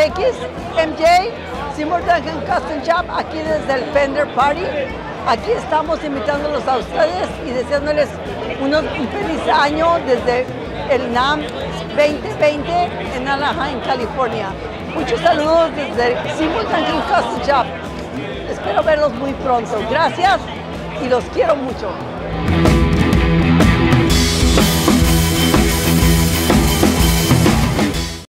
MX, MJ, Simultaneous Custom Shop, aquí desde el Fender Party. Aquí estamos invitándolos a ustedes y deseándoles un feliz año desde el NAMM 2020 en Anaheim, California. Muchos saludos desde Simultaneous Custom Shop. Espero verlos muy pronto. Gracias y los quiero mucho.